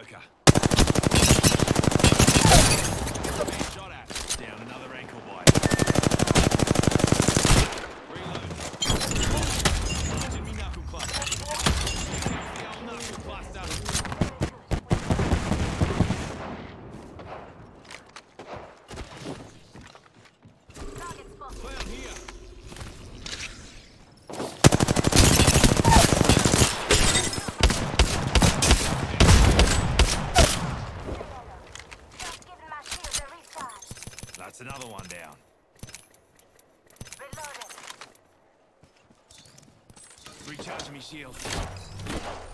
worker. Being shot at. Down another ankle bite. Reload. Imagine me knuckle cluster. The old knuckle cluster. Clown here. That's another one down. Reloading. Recharging me shield.